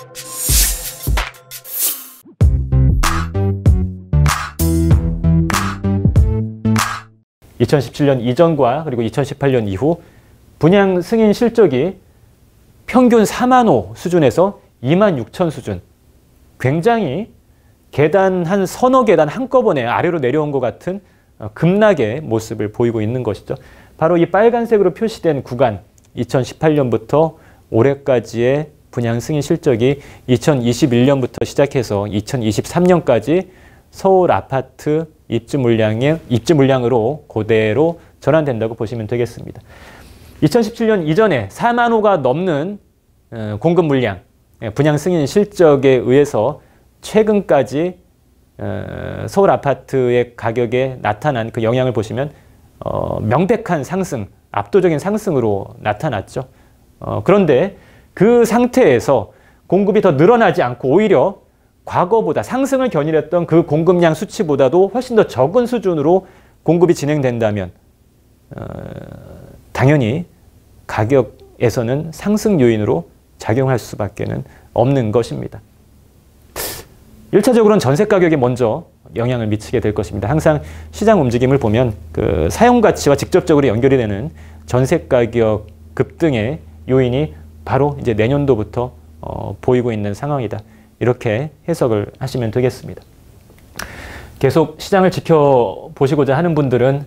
(2017년) 이전과 그리고 2018년 이후 분양 승인 실적이 평균 4만 호 수준에서 2만 6천 수준, 굉장히 계단 한 서너 계단 한꺼번에 아래로 내려온 것 같은 급락의 모습을 보이고 있는 것이죠. 바로 이 빨간색으로 표시된 구간, 2018년부터 올해까지의 분양 승인 실적이 2021년부터 시작해서 2023년까지 서울 아파트 입주 물량으로 그대로 전환된다고 보시면 되겠습니다. 2017년 이전에 4만 호가 넘는 공급 물량, 분양 승인 실적에 의해서 최근까지 서울 아파트의 가격에 나타난 그 영향을 보시면 명백한 상승, 압도적인 상승으로 나타났죠. 그런데 그 상태에서 공급이 더 늘어나지 않고 오히려 과거보다 상승을 견인했던 그 공급량 수치보다도 훨씬 더 적은 수준으로 공급이 진행된다면 당연히 가격에서는 상승 요인으로 작용할 수밖에 없는 것입니다. 1차적으로는 전세 가격에 먼저 영향을 미치게 될 것입니다. 항상 시장 움직임을 보면 그 사용 가치와 직접적으로 연결이 되는 전세 가격 급등의 요인이 바로 이제 내년도부터 보이고 있는 상황이다. 이렇게 해석을 하시면 되겠습니다. 계속 시장을 지켜보시고자 하는 분들은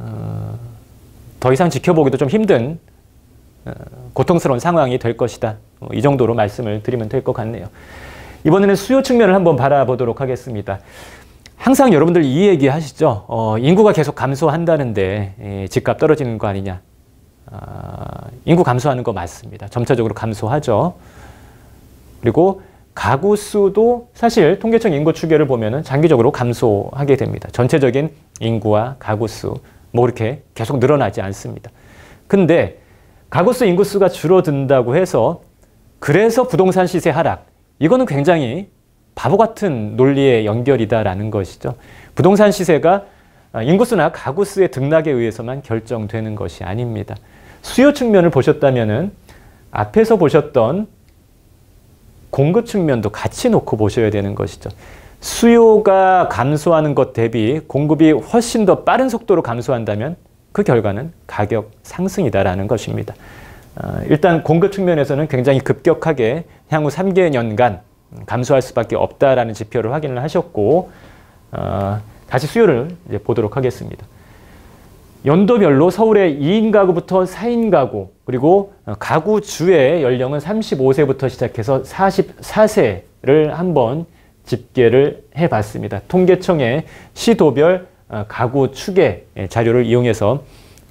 더 이상 지켜보기도 좀 힘든 고통스러운 상황이 될 것이다. 이 정도로 말씀을 드리면 될 것 같네요. 이번에는 수요 측면을 한번 바라보도록 하겠습니다. 항상 여러분들 이 얘기 하시죠. 인구가 계속 감소한다는데 집값 떨어지는 거 아니냐. 인구 감소하는 거 맞습니다. 점차적으로 감소하죠. 그리고 가구 수도 사실 통계청 인구 추계를 보면은 장기적으로 감소하게 됩니다. 전체적인 인구와 가구 수, 뭐 이렇게 계속 늘어나지 않습니다. 근데 가구 수, 인구 수가 줄어든다고 해서 그래서 부동산 시세 하락, 이거는 굉장히 바보 같은 논리의 연결이다라는 것이죠. 부동산 시세가 인구수나 가구 수의 등락에 의해서만 결정되는 것이 아닙니다. 수요 측면을 보셨다면은 앞에서 보셨던 공급 측면도 같이 놓고 보셔야 되는 것이죠. 수요가 감소하는 것 대비 공급이 훨씬 더 빠른 속도로 감소한다면 그 결과는 가격 상승이다라는 것입니다. 일단 공급 측면에서는 굉장히 급격하게 향후 3개년간 감소할 수밖에 없다라는 지표를 확인을 하셨고, 다시 수요를 이제 보도록 하겠습니다. 연도별로 서울의 2인 가구부터 4인 가구, 그리고 가구 주의 연령은 35세부터 시작해서 44세를 한번 집계를 해봤습니다. 통계청의 시도별 가구 추계 자료를 이용해서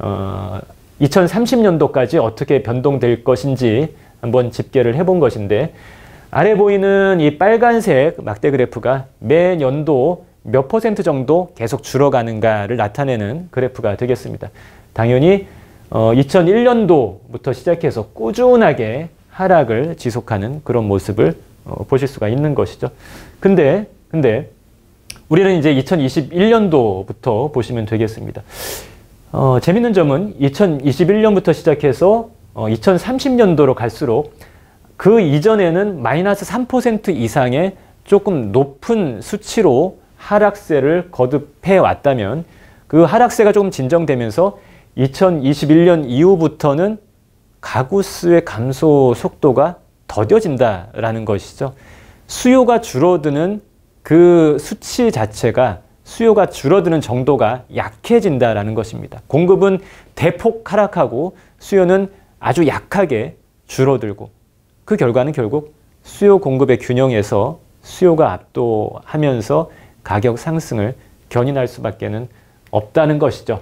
2030년도까지 어떻게 변동될 것인지 한번 집계를 해본 것인데, 아래 보이는 이 빨간색 막대 그래프가 매년도 몇 % 정도 계속 줄어가는가를 나타내는 그래프가 되겠습니다. 당연히 2001년도부터 시작해서 꾸준하게 하락을 지속하는 그런 모습을 보실 수가 있는 것이죠. 근데 우리는 이제 2021년도부터 보시면 되겠습니다. 재밌는 점은 2021년부터 시작해서 2030년도로 갈수록 그 이전에는 마이너스 3% 이상의 조금 높은 수치로 하락세를 거듭해 왔다면 그 하락세가 조금 진정되면서 2021년 이후부터는 가구 수의 감소 속도가 더뎌진다라는 것이죠. 수요가 줄어드는 그 수치 자체가, 수요가 줄어드는 정도가 약해진다라는 것입니다. 공급은 대폭 하락하고 수요는 아주 약하게 줄어들고, 그 결과는 결국 수요 공급의 균형에서 수요가 압도하면서 가격 상승을 견인할 수밖에 없다는 것이죠.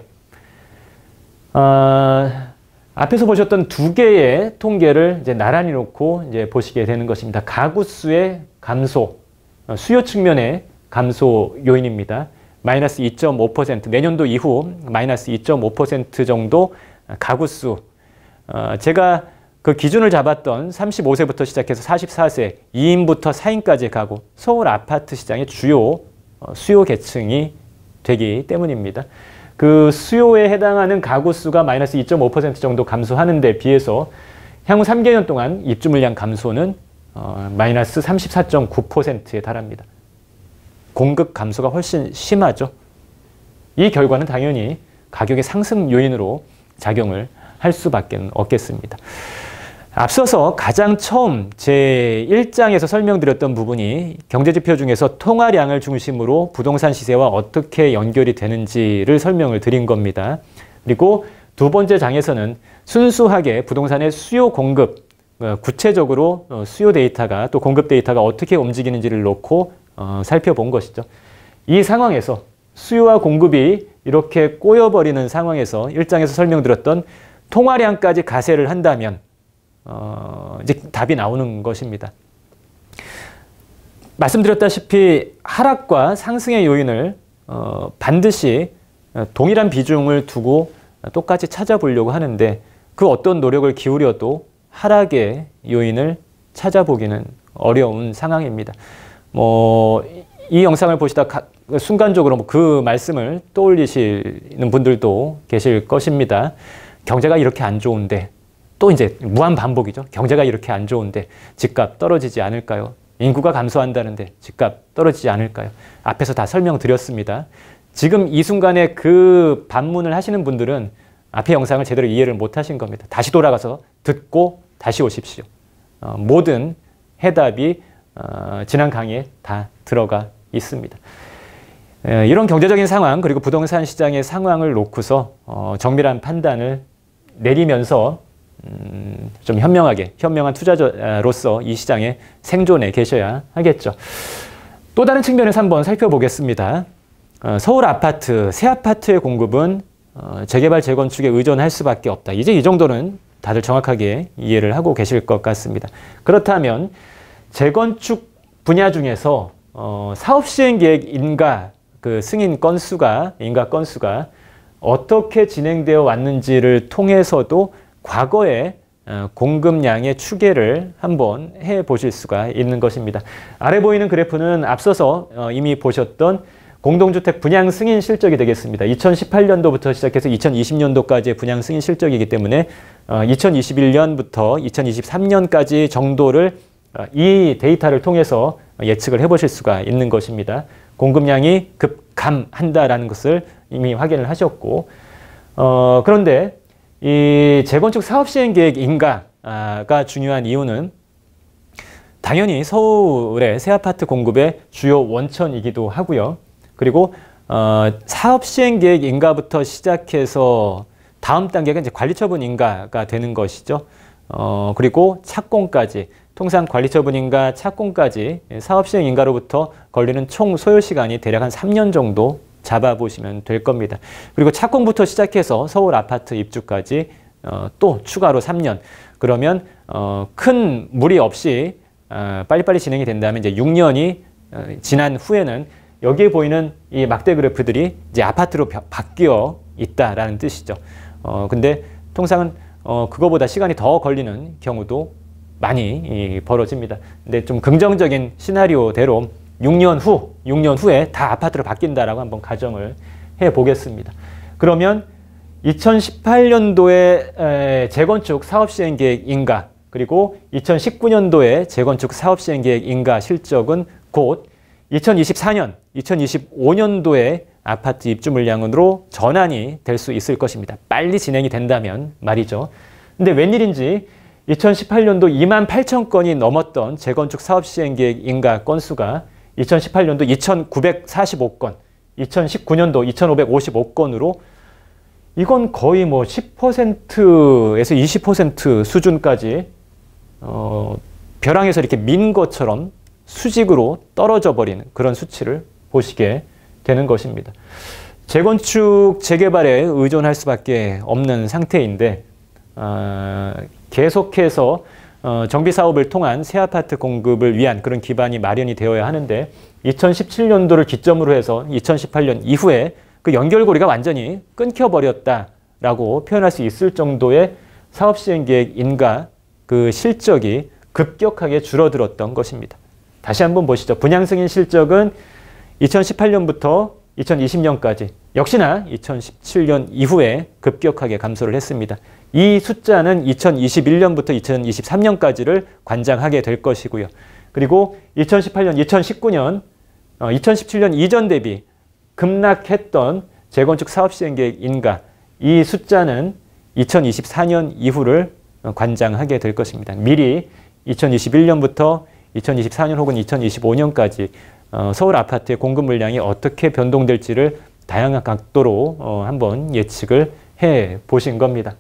앞에서 보셨던 두 개의 통계를 이제 나란히 놓고 이제 보시게 되는 것입니다. 가구 수의 감소, 수요 측면의 감소 요인입니다. 마이너스 2.5%, 내년도 이후 마이너스 2.5% 정도 가구 수. 제가 그 기준을 잡았던 35세부터 시작해서 44세, 2인부터 4인까지 가구, 서울 아파트 시장의 주요 수요 계층이 되기 때문입니다. 그 수요에 해당하는 가구 수가 마이너스 2.5% 정도 감소하는 데 비해서 향후 3개년 동안 입주 물량 감소는 마이너스 34.9%에 달합니다. 공급 감소가 훨씬 심하죠. 이 결과는 당연히 가격의 상승 요인으로 작용을 할 수밖에 없겠습니다. 앞서서 가장 처음 제1장에서 설명드렸던 부분이 경제지표 중에서 통화량을 중심으로 부동산 시세와 어떻게 연결이 되는지를 설명을 드린 겁니다. 그리고 두 번째 장에서는 순수하게 부동산의 수요 공급, 구체적으로 수요 데이터가 또 공급 데이터가 어떻게 움직이는지를 놓고 살펴본 것이죠. 이 상황에서 수요와 공급이 이렇게 꼬여버리는 상황에서 1장에서 설명드렸던 통화량까지 가세를 한다면 이제 답이 나오는 것입니다. 말씀드렸다시피 하락과 상승의 요인을 반드시 동일한 비중을 두고 똑같이 찾아보려고 하는데 그 어떤 노력을 기울여도 하락의 요인을 찾아보기는 어려운 상황입니다. 이 영상을 보시다 순간적으로 그 말씀을 떠올리시는 분들도 계실 것입니다. 경제가 이렇게 안 좋은데 또 이제 무한 반복이죠. 경제가 이렇게 안 좋은데 집값 떨어지지 않을까요? 인구가 감소한다는데 집값 떨어지지 않을까요? 앞에서 다 설명드렸습니다. 지금 이 순간에 그 반문을 하시는 분들은 앞의 영상을 제대로 이해를 못 하신 겁니다. 다시 돌아가서 듣고 다시 오십시오. 모든 해답이 지난 강의에 다 들어가 있습니다. 이런 경제적인 상황 그리고 부동산 시장의 상황을 놓고서 정밀한 판단을 내리면서 좀 현명한 투자자로서 이 시장에 생존해 계셔야 하겠죠. 또 다른 측면에서 한번 살펴보겠습니다. 서울 아파트, 새 아파트의 공급은 재개발, 재건축에 의존할 수밖에 없다. 이제 이 정도는 다들 정확하게 이해를 하고 계실 것 같습니다. 그렇다면 재건축 분야 중에서 사업 시행 계획 인가 건수가 어떻게 진행되어 왔는지를 통해서도 과거의 공급량의 추계를 한번 해 보실 수가 있는 것입니다. 아래 보이는 그래프는 앞서서 이미 보셨던 공동주택 분양 승인 실적이 되겠습니다. 2018년도부터 시작해서 2020년도까지의 분양 승인 실적이기 때문에 2021년부터 2023년까지 정도를 이 데이터를 통해서 예측을 해보실 수가 있는 것입니다. 공급량이 급감한다라는 것을 이미 확인을 하셨고 그런데 이 재건축 사업 시행 계획 인가가 중요한 이유는 당연히 서울의 새 아파트 공급의 주요 원천이기도 하고요. 그리고 사업 시행 계획 인가부터 시작해서 다음 단계가 이제 관리처분 인가가 되는 것이죠. 그리고 착공까지 통상 관리처분 인가 착공까지 사업 시행 인가로부터 걸리는 총 소요 시간이 대략 한 3년 정도 잡아보시면 될 겁니다. 그리고 착공부터 시작해서 서울 아파트 입주까지 또 추가로 3년. 그러면 큰 무리 없이 빨리빨리 진행이 된다면 이제 6년이 지난 후에는 여기에 보이는 이 막대 그래프들이 이제 아파트로 바뀌어 있다라는 뜻이죠. 근데 통상은 그거보다 시간이 더 걸리는 경우도 많이 벌어집니다. 근데 좀 긍정적인 시나리오대로 6년 후에 다 아파트로 바뀐다라고 한번 가정을 해 보겠습니다. 그러면 2018년도에 재건축 사업시행계획 인가 그리고 2019년도에 재건축 사업시행계획 인가 실적은 곧 2024년, 2025년도에 아파트 입주 물량으로 전환이 될 수 있을 것입니다. 빨리 진행이 된다면 말이죠. 근데 웬일인지 2018년도 28,000건이 넘었던 재건축 사업시행계획 인가 건수가 2018년도 2,945건, 2019년도 2,555건으로 이건 거의 뭐 10%에서 20% 수준까지 벼랑에서 이렇게 민 것처럼 수직으로 떨어져 버리는 그런 수치를 보시게 되는 것입니다. 재건축, 재개발에 의존할 수밖에 없는 상태인데 계속해서 정비사업을 통한 새 아파트 공급을 위한 그런 기반이 마련이 되어야 하는데 2017년도를 기점으로 해서 2018년 이후에 그 연결고리가 완전히 끊겨버렸다라고 표현할 수 있을 정도의 사업시행계획 인가 그 실적이 급격하게 줄어들었던 것입니다. 다시 한번 보시죠. 분양승인 실적은 2018년부터 2020년까지 역시나 2017년 이후에 급격하게 감소를 했습니다. 이 숫자는 2021년부터 2023년까지를 관장하게 될 것이고요. 그리고 2018년, 2019년, 2017년 이전 대비 급락했던 재건축 사업 시행 계획 인가, 이 숫자는 2024년 이후를 관장하게 될 것입니다. 미리 2021년부터 2024년 혹은 2025년까지 서울 아파트의 공급 물량이 어떻게 변동될지를 다양한 각도로 한번 예측을 해 보신 겁니다.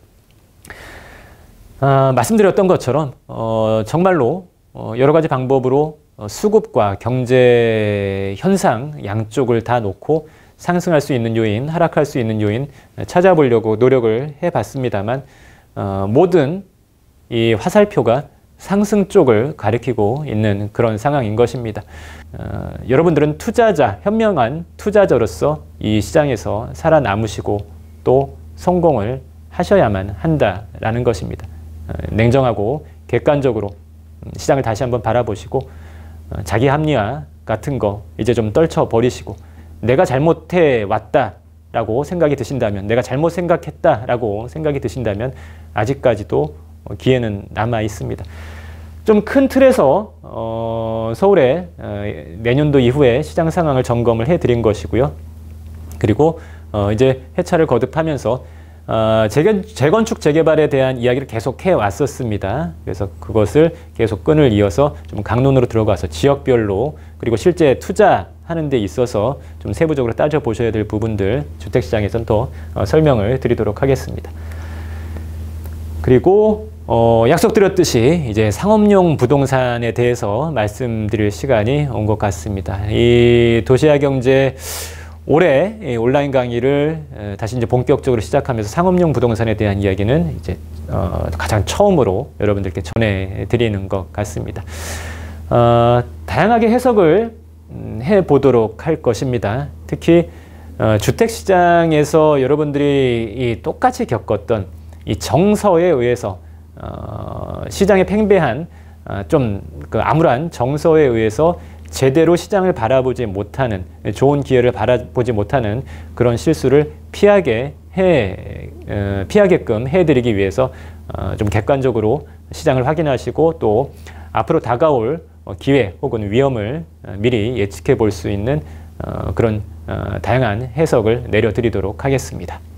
말씀드렸던 것처럼 정말로 여러 가지 방법으로 수급과 경제 현상 양쪽을 다 놓고 상승할 수 있는 요인, 하락할 수 있는 요인 찾아보려고 노력을 해봤습니다만 모든 이 화살표가 상승 쪽을 가리키고 있는 그런 상황인 것입니다. 여러분들은 투자자, 현명한 투자자로서 이 시장에서 살아남으시고 또 성공을 하셔야만 한다라는 것입니다. 냉정하고 객관적으로 시장을 다시 한번 바라보시고 자기 합리화 같은 거 이제 좀 떨쳐버리시고 내가 잘못해 왔다라고 생각이 드신다면, 내가 잘못 생각했다라고 생각이 드신다면 아직까지도 기회는 남아 있습니다. 좀 큰 틀에서 서울의 내년도 이후에 시장 상황을 점검을 해드린 것이고요. 그리고 이제 해차를 거듭하면서 재건축 재개발에 대한 이야기를 계속 해왔었습니다. 그래서 그것을 계속 끈을 이어서 좀 강론으로 들어가서 지역별로 그리고 실제 투자하는 데 있어서 좀 세부적으로 따져보셔야 될 부분들 주택시장에서는 더 설명을 드리도록 하겠습니다. 그리고 약속드렸듯이 이제 상업용 부동산에 대해서 말씀드릴 시간이 온 것 같습니다. 이 도시화 경제 올해 온라인 강의를 다시 이제 본격적으로 시작하면서 상업용 부동산에 대한 이야기는 이제 가장 처음으로 여러분들께 전해드리는 것 같습니다. 다양하게 해석을 해보도록 할 것입니다. 특히 주택시장에서 여러분들이 똑같이 겪었던 이 정서에 의해서 시장의 팽배한 좀 그 암울한 정서에 의해서 제대로 시장을 바라보지 못하는, 좋은 기회를 바라보지 못하는 그런 실수를 피하게끔 해드리기 위해서 좀 객관적으로 시장을 확인하시고 또 앞으로 다가올 기회 혹은 위험을 미리 예측해 볼 수 있는 그런 다양한 해석을 내려드리도록 하겠습니다.